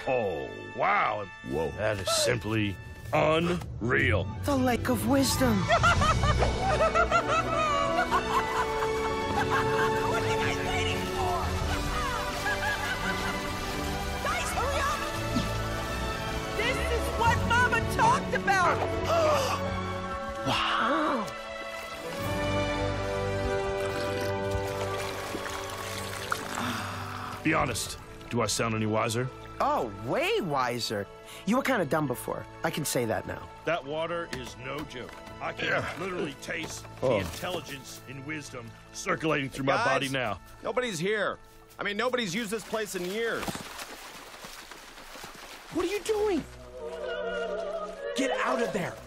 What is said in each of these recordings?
Oh, wow. Whoa. That is simply unreal. The Lake of Wisdom. What are you guys waiting for? Guys, hurry up! This is what Mama talked about! Wow. Be honest. Do I sound any wiser? Oh, way wiser. You were kind of dumb before. I can say that now. That water is no joke. I can literally taste the intelligence and wisdom circulating through my body now. Nobody's here. I mean, nobody's used this place in years. What are you doing? Get out of there.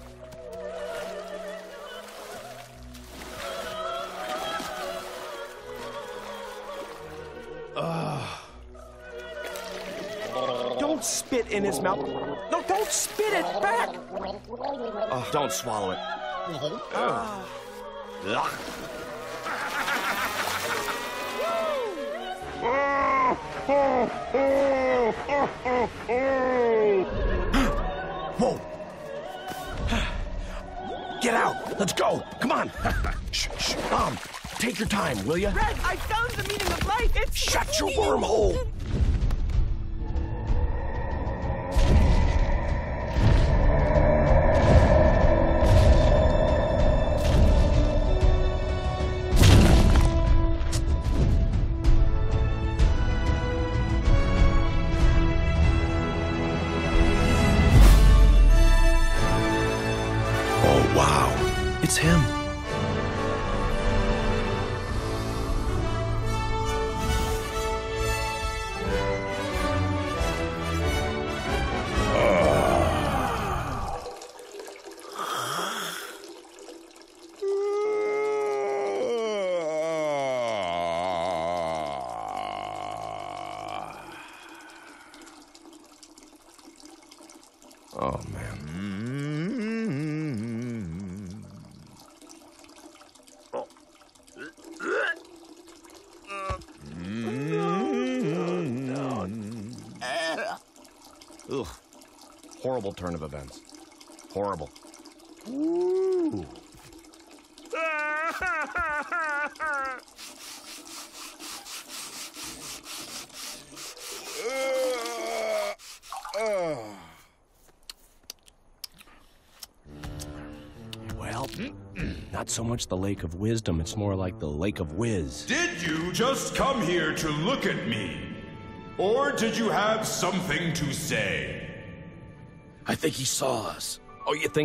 Don't spit in his mouth. No, don't spit it back. Oh, don't swallow it. Whoa. Get out. Let's go. Come on. Shh, shh. Mom, take your time, will you? Red, I found the meaning of life. It's Shut your wormhole. Oh, wow. It's him. Oh, man. Ugh. Horrible turn of events. Horrible. Ooh. Well, not so much the Lake of Wisdom, it's more like the Lake of Whiz. Did you just come here to look at me? Or did you have something to say? I think he saw us. Oh, you think?